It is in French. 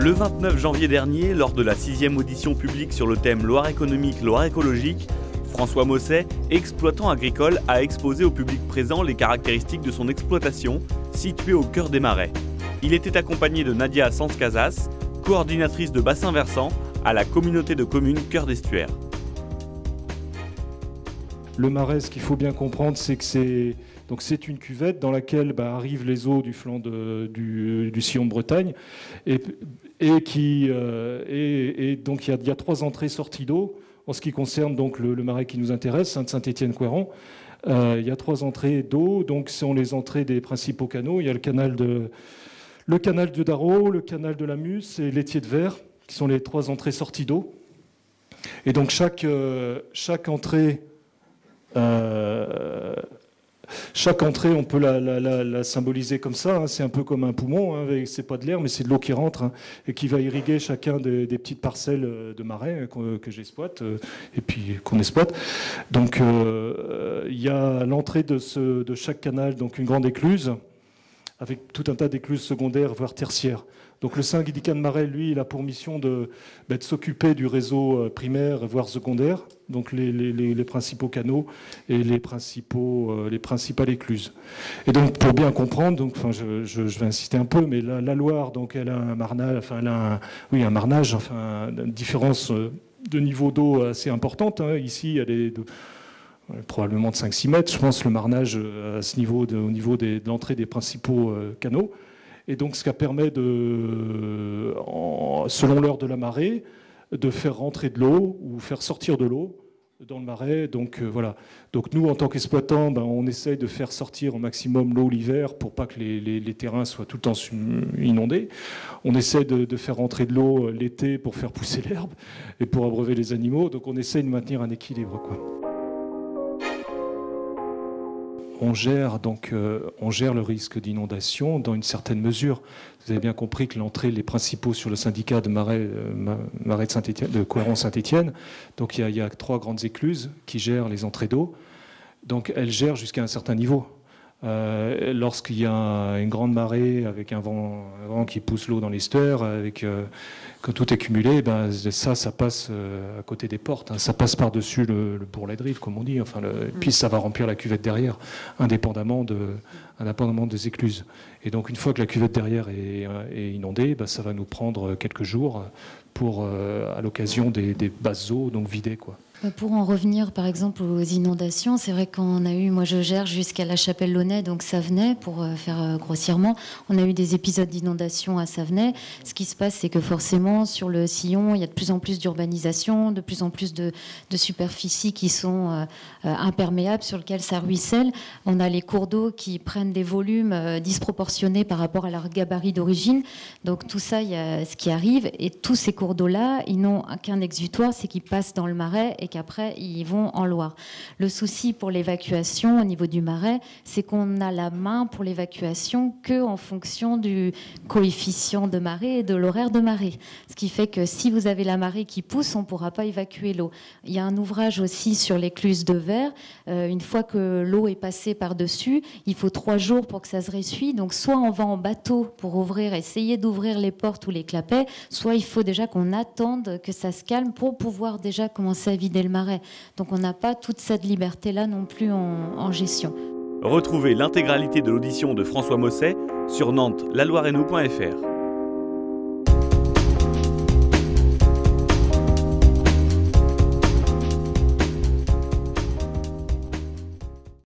Le 29 janvier dernier, lors de la 6e audition publique sur le thème Loire économique, Loire écologique, François Mosset, exploitant agricole, a exposé au public présent les caractéristiques de son exploitation, située au cœur des marais. Il était accompagné de Nadia Sanskazas, coordinatrice de bassin versant à la communauté de communes Cœur d'Estuaire. Le marais, ce qu'il faut bien comprendre, c'est que c'est une cuvette dans laquelle arrivent les eaux du flanc du sillon de Bretagne et donc il y a 3 entrées-sorties d'eau en ce qui concerne donc le marais qui nous intéresse, Saint-Étienne-Couëran. Il y a 3 entrées d'eau, donc ce sont les entrées des principaux canaux. Il y a le canal de Darro, le canal de la Musse et l'Étier de Verre, qui sont les 3 entrées-sorties d'eau. Et donc chaque entrée, on peut la symboliser comme ça. C'est un peu comme un poumon. C'est pas de l'air, mais c'est de l'eau qui rentre et qui va irriguer chacun des petites parcelles de marais que j'exploite et puis qu'on exploite. Donc il y a à l'entrée de chaque canal donc une grande écluse avec tout un tas d'écluses secondaires voire tertiaires. Donc le syndicat de marais, lui, il a pour mission de s'occuper du réseau primaire, voire secondaire, donc les principaux canaux et les principales écluses. Et donc pour bien comprendre, donc, je vais insister un peu, mais la Loire, donc elle a un marnage, un marnage, une différence de niveau d'eau assez importante. Ici, elle est probablement de 5-6 mètres, je pense, le marnage à ce niveau, au niveau de l'entrée des principaux canaux. Et donc, ce qui permet selon l'heure de la marée, de faire rentrer de l'eau ou faire sortir de l'eau dans le marais. Donc, voilà. Donc, nous, en tant qu'exploitants, on essaye de faire sortir au maximum l'eau l'hiver pour pas que les terrains soient tout le temps inondés. On essaie de faire rentrer de l'eau l'été pour faire pousser l'herbe et pour abreuver les animaux. Donc, on essaye de maintenir un équilibre, quoi. On gère le risque d'inondation dans une certaine mesure. Vous avez bien compris que les principaux sur le syndicat de marais de Saint-Étienne, de Couëran-Saint-Étienne, donc il y a 3 grandes écluses qui gèrent les entrées d'eau. Donc elles gèrent jusqu'à un certain niveau. Lorsqu'il y a une grande marée avec un vent qui pousse l'eau dans l'estuaire, quand tout est cumulé, ça passe à côté des portes, ça passe par-dessus le bourrelet de rive, comme on dit. Puis ça va remplir la cuvette derrière, indépendamment des écluses. Et donc une fois que la cuvette derrière est inondée, ça va nous prendre quelques jours pour, à l'occasion des basses eaux, donc vider, quoi. Pour en revenir par exemple aux inondations, c'est vrai qu'on a eu, moi je gère jusqu'à la Chapelle-Launay, donc Savenay, pour faire grossièrement, on a eu des épisodes d'inondation à Savenay. Ce qui se passe, c'est que forcément sur le sillon, il y a de plus en plus d'urbanisation, de plus en plus de superficies qui sont imperméables, sur lesquelles ça ruisselle. On a les cours d'eau qui prennent des volumes disproportionnés par rapport à leur gabarit d'origine. Donc tout ça, il y a ce qui arrive, et tous ces cours d'eau-là, ils n'ont qu'un exutoire, c'est qu'ils passent dans le marais et qu'après, ils vont en Loire. Le souci pour l'évacuation au niveau du marais, c'est qu'on a la main pour l'évacuation qu'en fonction du coefficient de marée et de l'horaire de marée. Ce qui fait que si vous avez la marée qui pousse, on ne pourra pas évacuer l'eau. Il y a un ouvrage aussi sur l'écluse de Verre. Une fois que l'eau est passée par-dessus, il faut 3 jours pour que ça se ressuie. Donc soit on va en bateau pour essayer d'ouvrir les portes ou les clapets, soit il faut déjà qu'on attende que ça se calme pour pouvoir déjà commencer à vider le marais. Donc on n'a pas toute cette liberté-là non plus en gestion. Retrouvez l'intégralité de l'audition de François Mosset sur nantes-laloirenou.fr.